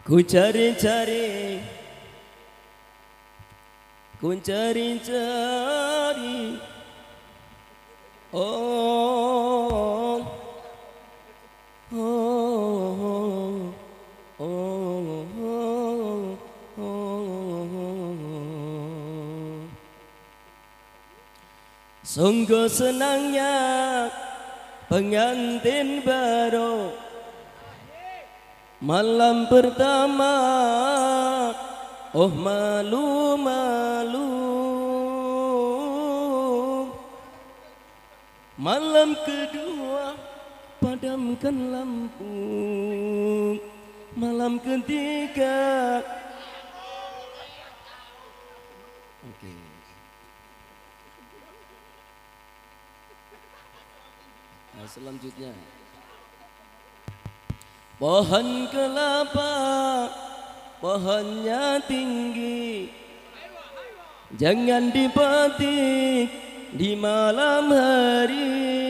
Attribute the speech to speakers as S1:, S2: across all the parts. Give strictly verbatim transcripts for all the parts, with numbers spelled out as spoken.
S1: Ku cari-cari, ku cari-cari, oh, oh, oh, oh, oh, oh. Sungguh senangnya pengantin baru malam pertama, oh malu-malu. Malam kedua padamkan lampu. Malam ketiga. Oke. Nah, selanjutnya. Pohon kelapa, pohonnya tinggi, jangan dipetik di malam hari.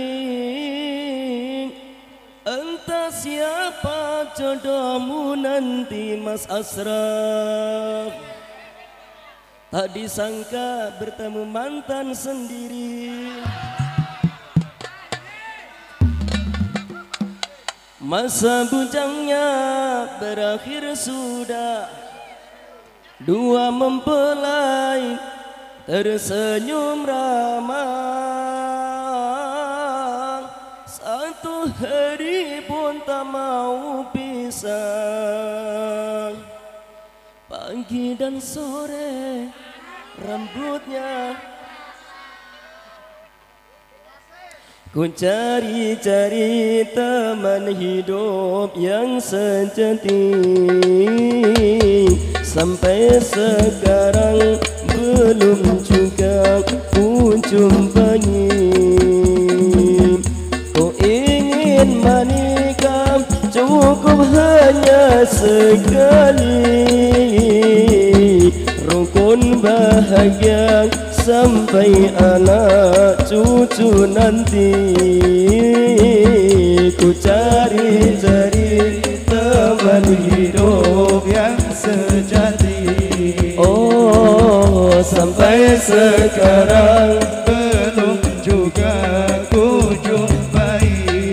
S1: Entah siapa jodohmu nanti, Mas Asraf. Tak disangka bertemu mantan sendiri. Masa bujangnya berakhir sudah, dua mempelai tersenyum ramah. Satu hari pun tak mau pisah. Pagi dan sore rambutnya ku cari-cari teman hidup yang sejati. Sampai sekarang belum juga ku jumpai. Ku ingin menikah cukup hanya sekali. Rukun bahagia sampai anak cucu nanti. Ku cari-cari teman hidup yang sejati. Oh, sampai sekarang belum juga ku jumpai.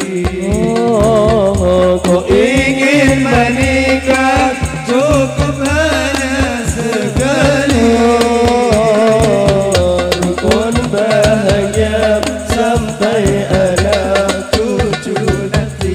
S1: Oh, ku ingin menikah cukup hanya sekali. Sampai anak cucu nanti.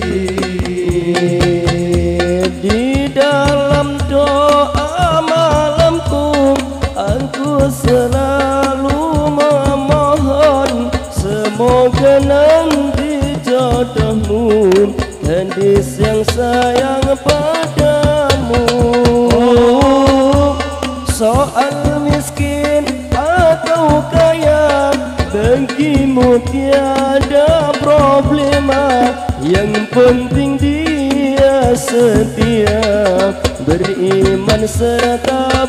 S1: Di dalam doa malamku, aku selalu memohon, semoga nanti jodohmu gadis yang sayang padamu. Soal miskin atau kaya, bagimu tiada problema. Yang penting dia setia, beriman serta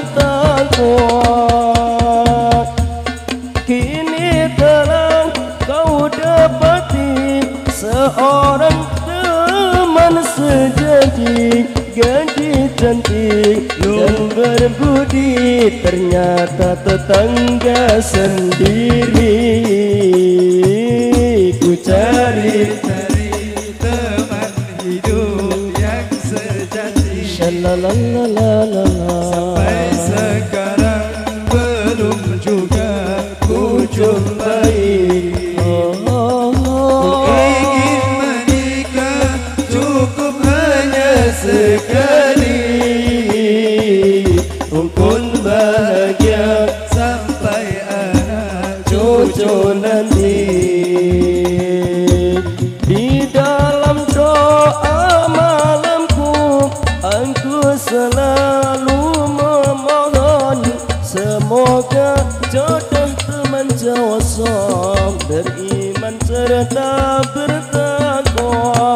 S1: bertakwa. Kini telah kau dapati seorang teman sejati, gadis cantik dan berbudi, ternyata tetangga sendiri. Ku cari-cari teman hidup yang sejati. Shalalalala. Sampai sekarang belum juga ku jumpai. Oh, oh, oh. Ku ingin menikah cukup hanya sekali. Rukun bahagia sampai anak cucu nanti. Di dalam doa malamku, aku selalu memohon, semoga jodoh teman jawab, beriman serta bertakwa.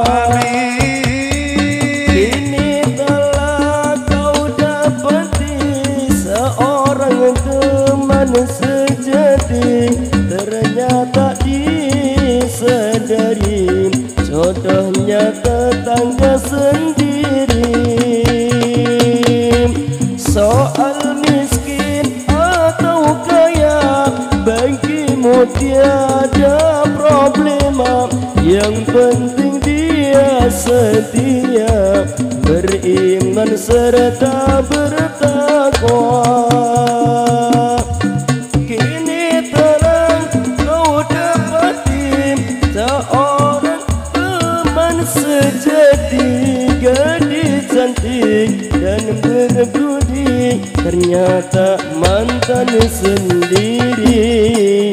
S1: Kini telah kau dapati seorang teman sejati, ternyata disadari jodohnya tetangga sendiri. setia, beriman serta bertakwa. Kini telah kau dapati seorang teman sejati, gadis cantik dan berbudi, ternyata mantan sendiri.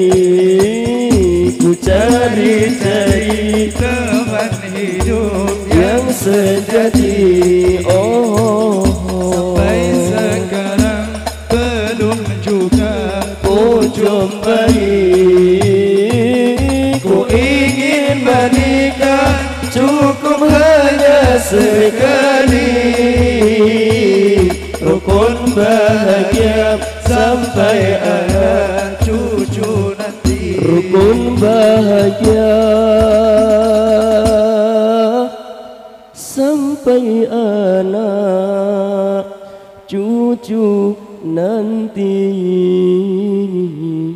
S1: Ku cari-cari
S2: teman hidup
S1: yang sejati, oh,
S2: sampai sekarang belum juga
S1: ku jumpai. Ku ingin menikah, cukup hanya sekali. Rukun bahagia sampai anak cucu nanti. Rukun bahagia sampai anak cucu nanti.